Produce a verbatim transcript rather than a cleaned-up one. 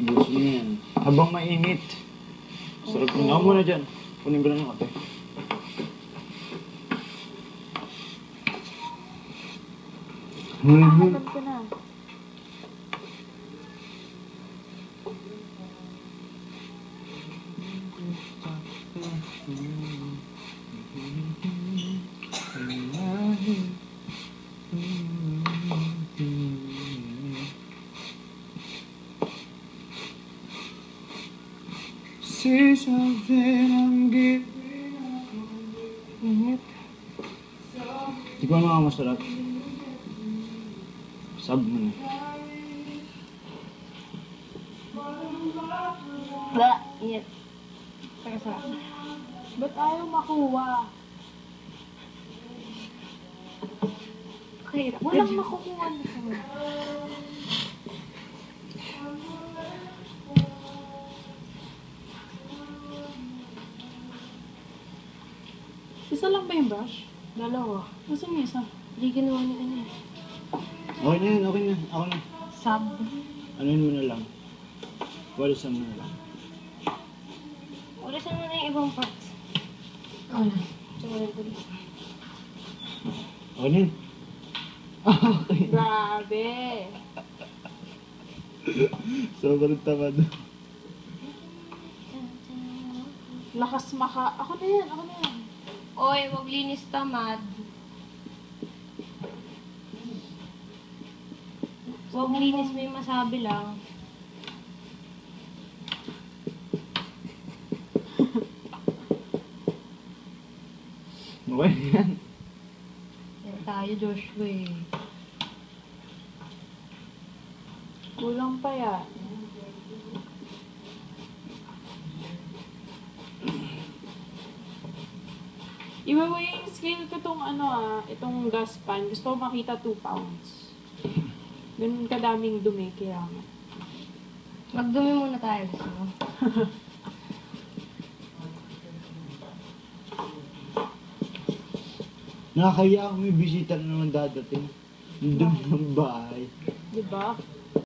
Diyos mo yan. Habang mainit. Sarap oh, na. Ako muna dyan. Kunin ko lang yung kape. Nakakatag ko na. See something I'm giving up. Hindi ko ano masarap. Sab mo na. Ba, yes. Teka, ba't ayaw makuha? Okay, walang makukuha na sa mga. Isa lang ba yung brush? Dalawa. Nasaan yung isa? Hindi ginawa ni ano eh. Okay na yan, okay na. Ako na. Sab. Anuhin mo na lang. Walisan mo na lang. Walisan mo na yung ibang parts. Oo na. Tsaka lang tuloy. Okay na yan. Okay. Grabe. Sobrang tamad. Lakas maka... Ako na yan, ako na yan. Oy, wag linis tamad. Wag linis, may masabi lang. Okay yan. Yan tayo, Joshua eh. Kulang pa yan. I-weighing scale ko itong ano ah, itong gas pan. Gusto ko makita two pounds. Ganun kadaming dumi, kaya nga. Magdumi muna tayo, gusto mo? Nakakaya ako may bisita na naman dadating. Doon ng bahay. Diba?